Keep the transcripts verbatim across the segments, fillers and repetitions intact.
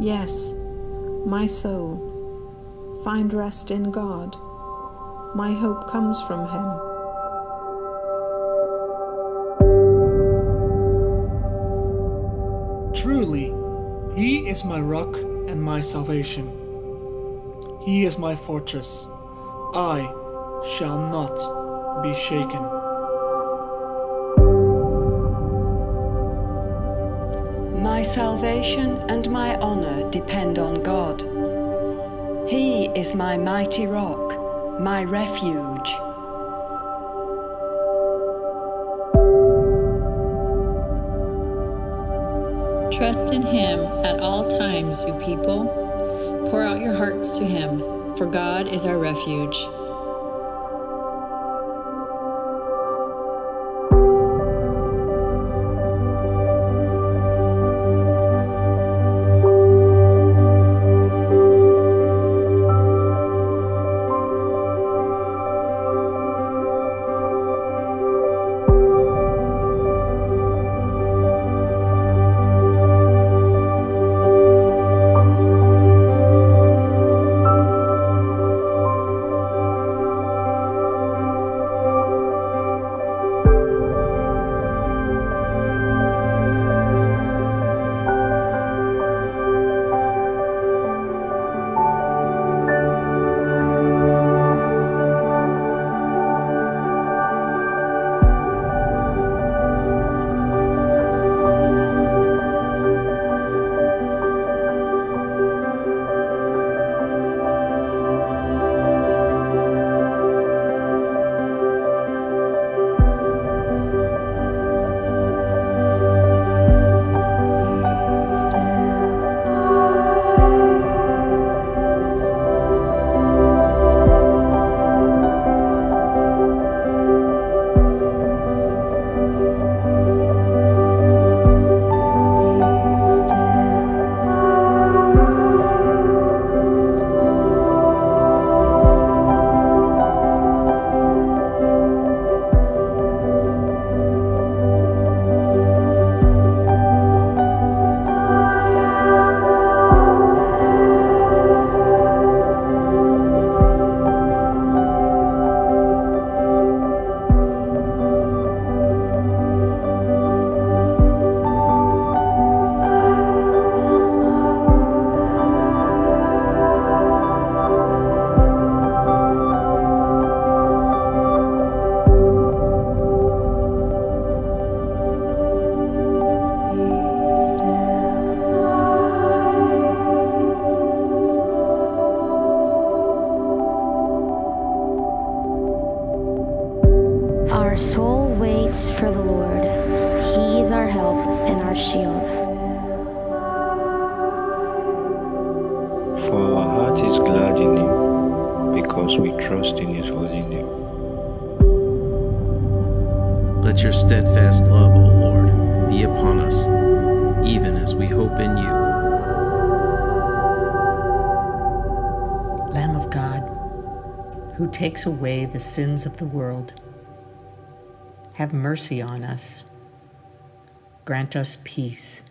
Yes, my soul, find rest in God. My hope comes from him. Truly, he is my rock and my salvation. He is my fortress. I shall not be shaken. My salvation and my honor depend on God. He is my mighty rock, my refuge. Trust in him at all times, you people. Pour out your hearts to him, for God is our refuge. Our soul waits for the Lord. He is our help and our shield. For our heart is glad in him, because we trust in his holy name. Let your steadfast love, O Lord, be upon us, even as we hope in you. Lamb of God, who takes away the sins of the world, have mercy on us. Grant us peace.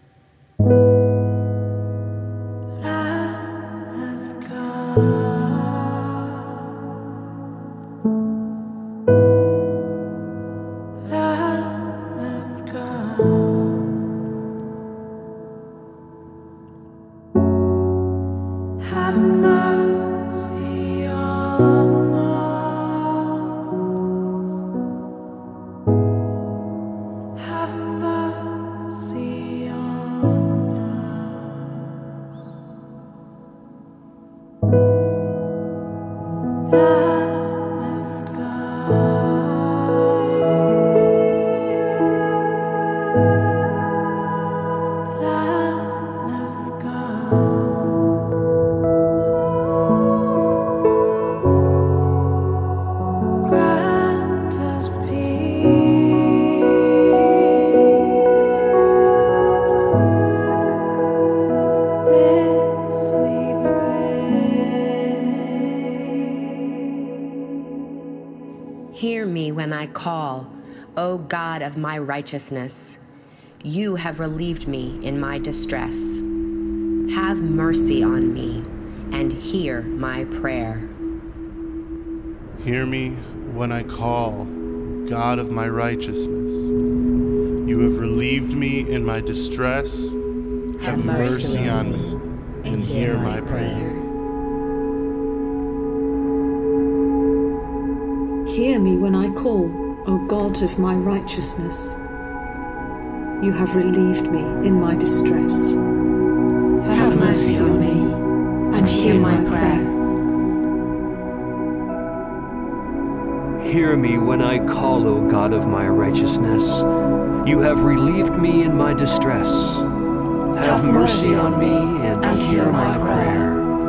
Hear me when I call, O God of my righteousness. You have relieved me in my distress. have mercy on me and hear my prayer. Hear me when I call, God of my righteousness. You have relieved me in my distress. Have, have mercy, mercy on me and, and hear my prayer. Hear me when I call, O God of my righteousness. You have relieved me in my distress. Have, have mercy on me and hear my prayer. Hear me when I call, O God of my righteousness. You have relieved me in my distress. Have, have mercy on me and, and hear my prayer.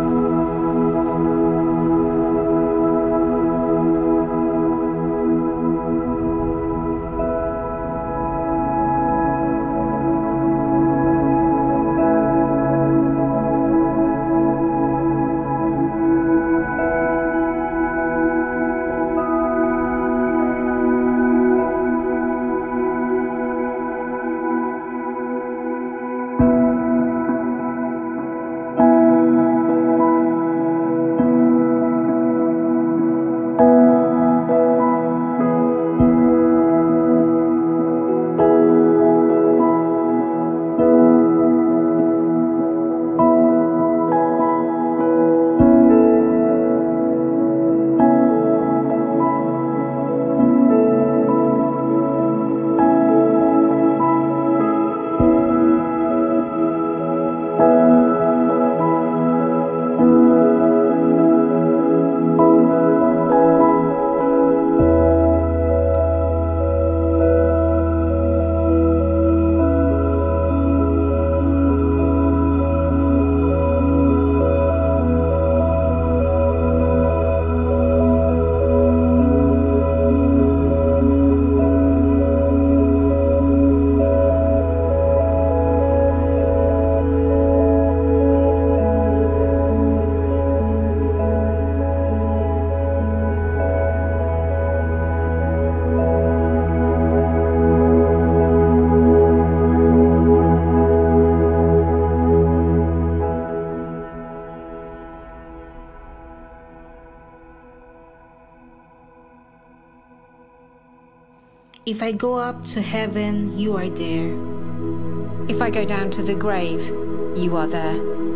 If I go up to heaven, you are there. If I go down to the grave, you are there.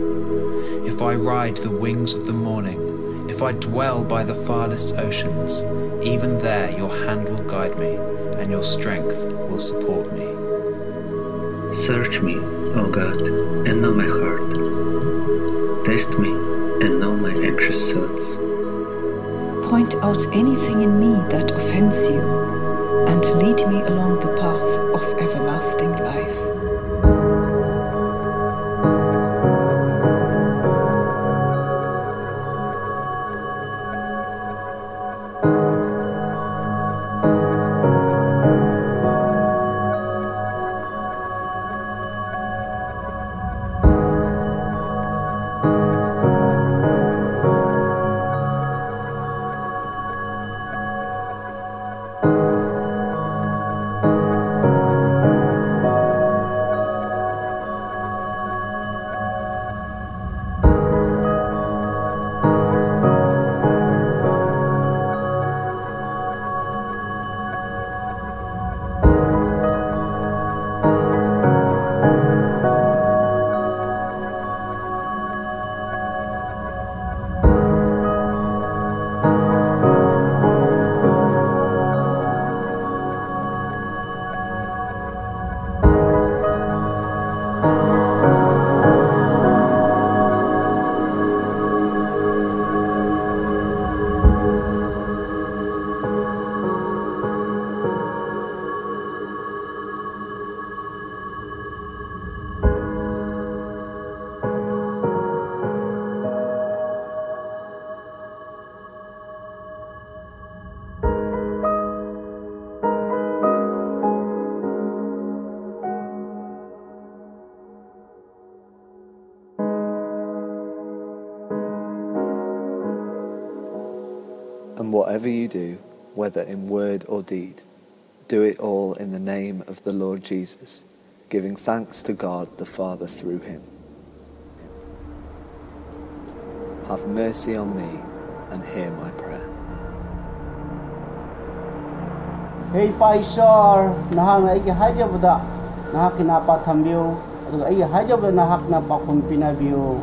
If I ride the wings of the morning, if I dwell by the farthest oceans, even there your hand will guide me, and your strength will support me. Search me, O God, and know my heart. Test me, and know my anxious thoughts. Point out anything in me that offends you, and lead me along the path of everlasting life. And whatever you do, whether in word or deed, do it all in the name of the Lord Jesus, giving thanks to God the Father through him. Have mercy on me and hear my prayer. Hey Paisar, nahang ay hajabda, nahak na patambiyo, at ay hajabda nahak na pakumpinabiyo.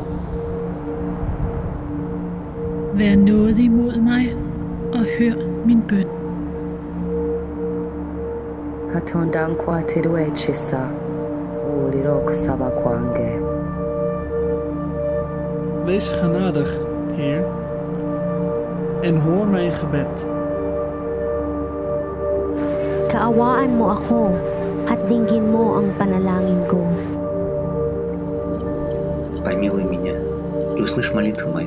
Vær nådig mod mig og hør min bøn. Katonda nkwatira ekisa, wulira okusaba kwange. Wees genadig, Heer, en hoor mijn gebed. Kaawaan mo ako at dinggin mo ang panalangin ko. Помилуй меня и услышь молитву мою.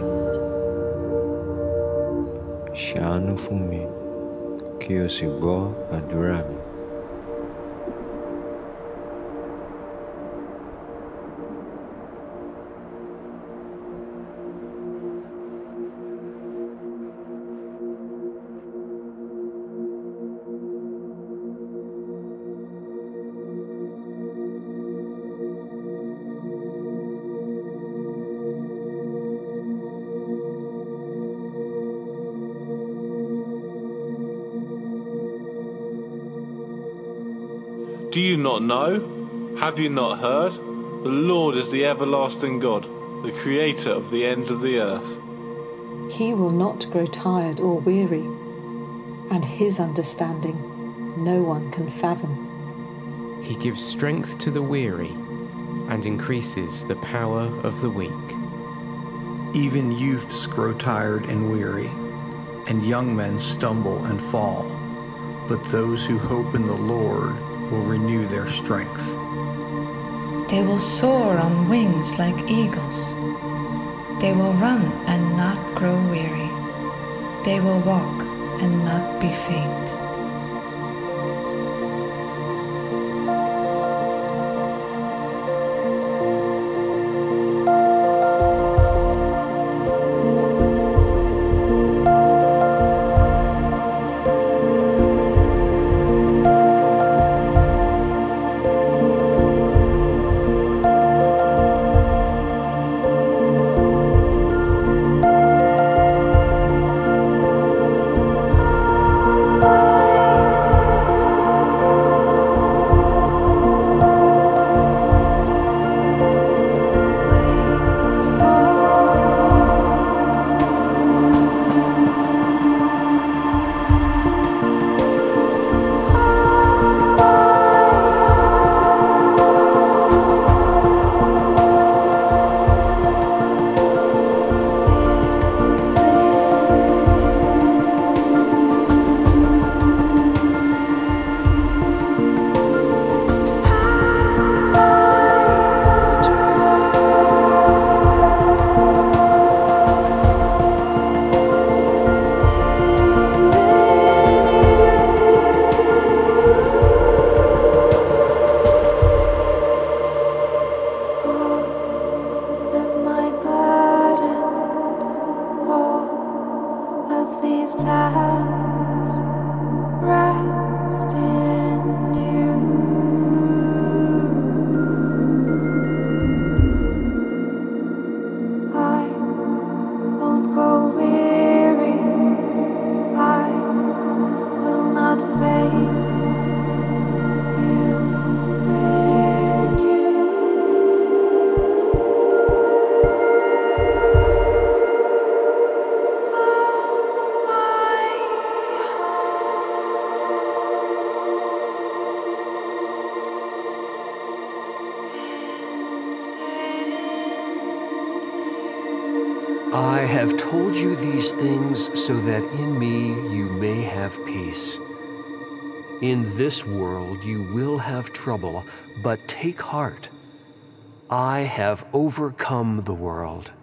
Ṣàánú fún mi, kí o sì gbọ́ àdúrà mi. Do you not know? Have you not heard? The Lord is the everlasting God, the creator of the ends of the earth. He will not grow tired or weary, and his understanding no one can fathom. He gives strength to the weary and increases the power of the weak. Even youths grow tired and weary, and young men stumble and fall. But those who hope in the Lord will renew their strength. They will soar on wings like eagles. They will run and not grow weary. They will walk and not be faint. I have told you these things so that in me you may have peace. In this world you will have trouble, but take heart. I have overcome the world.